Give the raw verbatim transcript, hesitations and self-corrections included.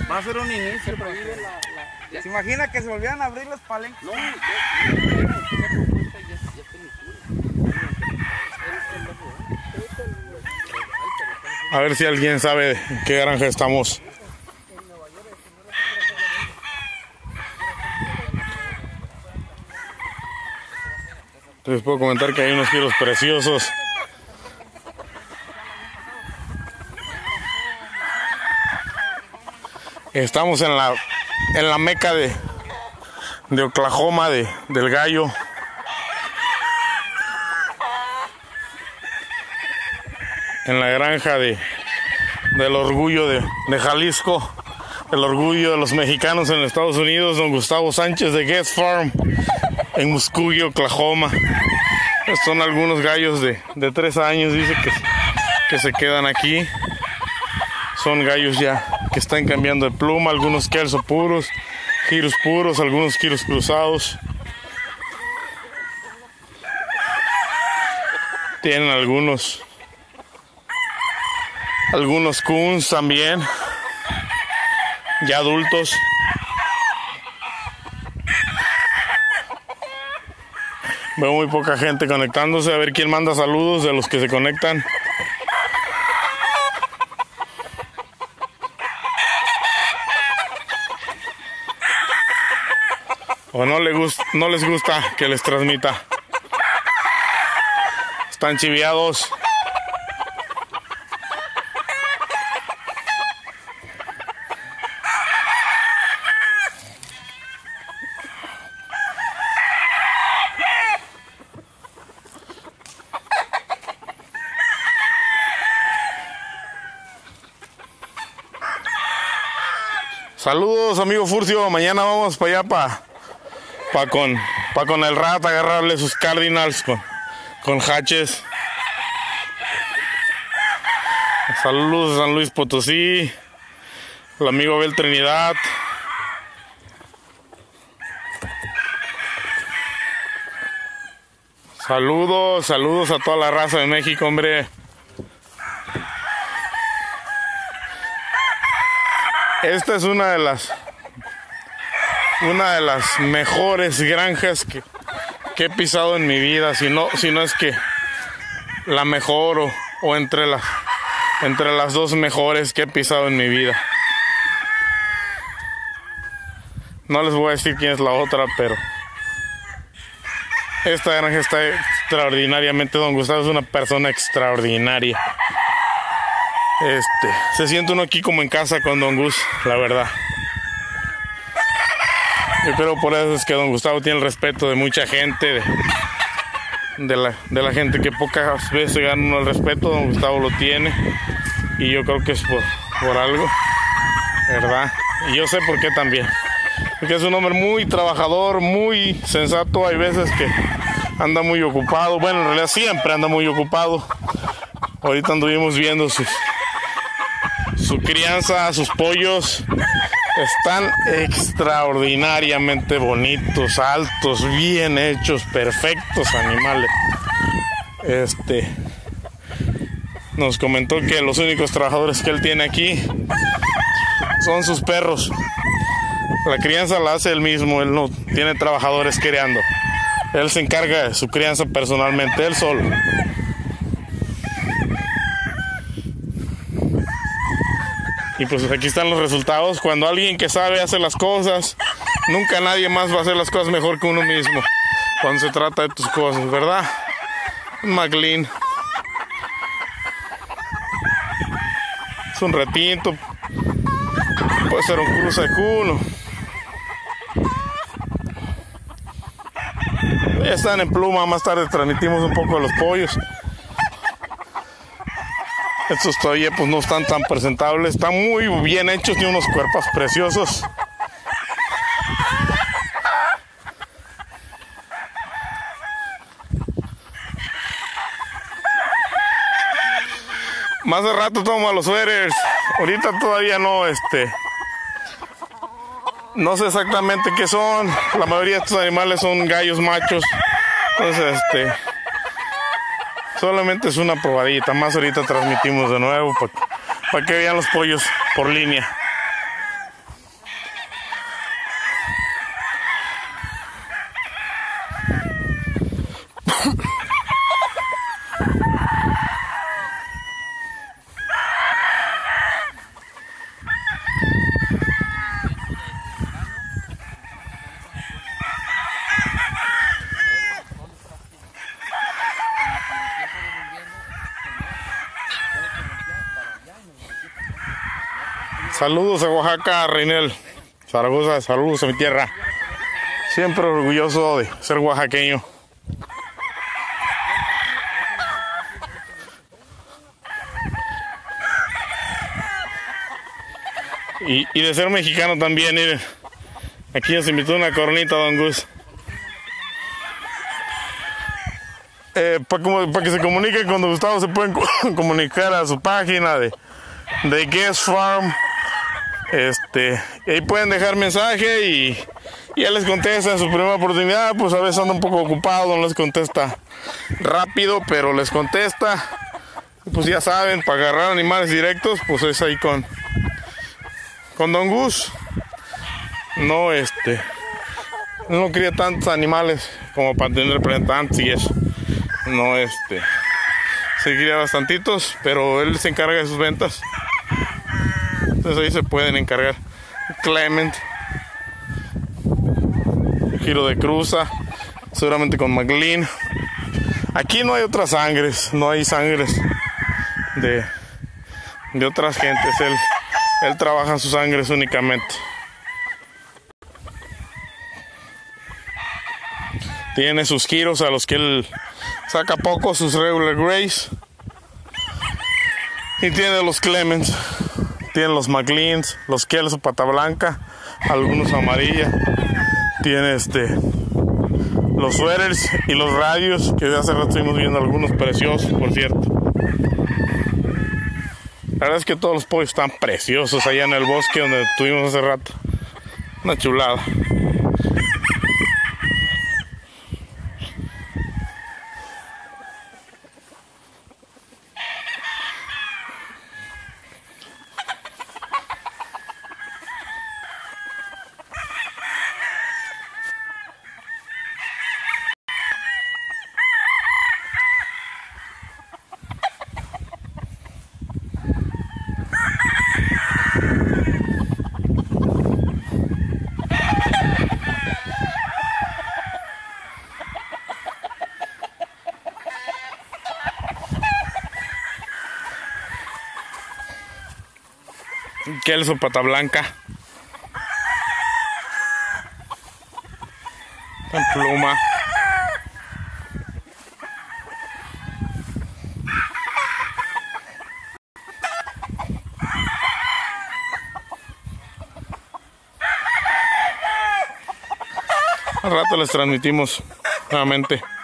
Va a ser un inicio. La, la, ¿Se imagina que se volvieran a abrir los palenques? no, ya, ya, ya, esa propuesta ya, ya está en A ver si alguien sabe en qué granja estamos. Les puedo comentar que hay unos giros preciosos. Estamos en la en la meca de, de Oklahoma, de, del gallo. En la granja de del orgullo de, de Jalisco, el orgullo de los mexicanos en Estados Unidos, don Gustavo Sánchez de Guest Farm, en Muskogee, Oklahoma. Estos son algunos gallos de, de tres años, dice que, que se quedan aquí. Son gallos ya que están cambiando de pluma, algunos kelso puros, giros puros, algunos giros cruzados. Tienen algunos algunos coons también, ya adultos. Veo muy poca gente conectándose, a ver quién manda saludos de los que se conectan. O no, le gust no les gusta que les transmita. Están chiviados. Saludos, amigo Furcio. Mañana vamos para allá, para pa con, pa con el Rat, agarrarle sus Cardinals con, con hatches. Saludos a San Luis Potosí, el amigo Abel Trinidad. Saludos, saludos a toda la raza de México, hombre. Esta es una de las una de las mejores granjas que, que he pisado en mi vida, si no, si no es que la mejor o, o entre las entre las dos mejores que he pisado en mi vida. No les voy a decir quién es la otra, pero esta granja está extraordinariamente. Don Gustavo es una persona extraordinaria. Este, se siente uno aquí como en casa con Don Gus, la verdad. Yo creo por eso es que Don Gustavo tiene el respeto de mucha gente, de, de, la, de la gente que pocas veces gana uno el respeto. Don Gustavo lo tiene, y yo creo que es por, por algo, ¿verdad? Y yo sé por qué también, porque es un hombre muy trabajador, muy sensato. Hay veces que anda muy ocupado, bueno, en realidad siempre anda muy ocupado. Ahorita anduvimos viendo sus su crianza, sus pollos. Están extraordinariamente bonitos, altos, bien hechos, perfectos animales. Este nos comentó que los únicos trabajadores que él tiene aquí son sus perros. La crianza la hace él mismo, él no tiene trabajadores criando. Él se encarga de su crianza personalmente, él solo. Y pues aquí están los resultados. Cuando alguien que sabe hace las cosas, nunca nadie más va a hacer las cosas mejor que uno mismo. Cuando se trata de tus cosas, ¿verdad? McLean. Es un retinto. Puede ser un cruce de culo. Ya están en pluma. Más tarde transmitimos un poco de los pollos. Estos todavía pues no están tan presentables. Están muy bien hechos, tienen unos cuerpos preciosos. Más de rato tomo a los suéteres. Ahorita todavía no, este... no sé exactamente qué son. La mayoría de estos animales son gallos machos. Entonces, este... solamente es una probadita. Más ahorita transmitimos de nuevo para pa que vean los pollos por línea. Saludos a Oaxaca, Reinel. Zaragoza, saludos a mi tierra. Siempre orgulloso de ser oaxaqueño. Y, y de ser mexicano también, miren. Aquí nos invitó una cornita, don Gus. Eh, Para pa que se comuniquen con don Gustavo, se pueden comunicar a su página de, de Guest Farm. Este, ahí pueden dejar mensaje y, y él les contesta en su primera oportunidad. Pues a veces anda un poco ocupado, no les contesta rápido, pero les contesta. Pues ya saben, para agarrar animales directos, pues es ahí con, con don Gus. No, este, no cría tantos animales como para tener representantes y eso. No, este, se cría bastantitos, pero él se encarga de sus ventas. Entonces ahí se pueden encargar. Clement, Giro de Cruza, seguramente con McLean. Aquí no hay otras sangres, no hay sangres de, de otras gentes. Él, él trabaja en sus sangres únicamente. Tiene sus giros a los que él saca poco, sus regular grays. Y tiene los Clements. Tiene los McLeans, los Kelso pata blanca, algunos amarilla. Tiene este los sweaters y los radios, que de hace rato estuvimos viendo algunos preciosos, por cierto. La verdad es que todos los pollos están preciosos allá en el bosque donde estuvimos hace rato. Una chulada. Kelso pata blanca. En pluma. Al rato les transmitimos nuevamente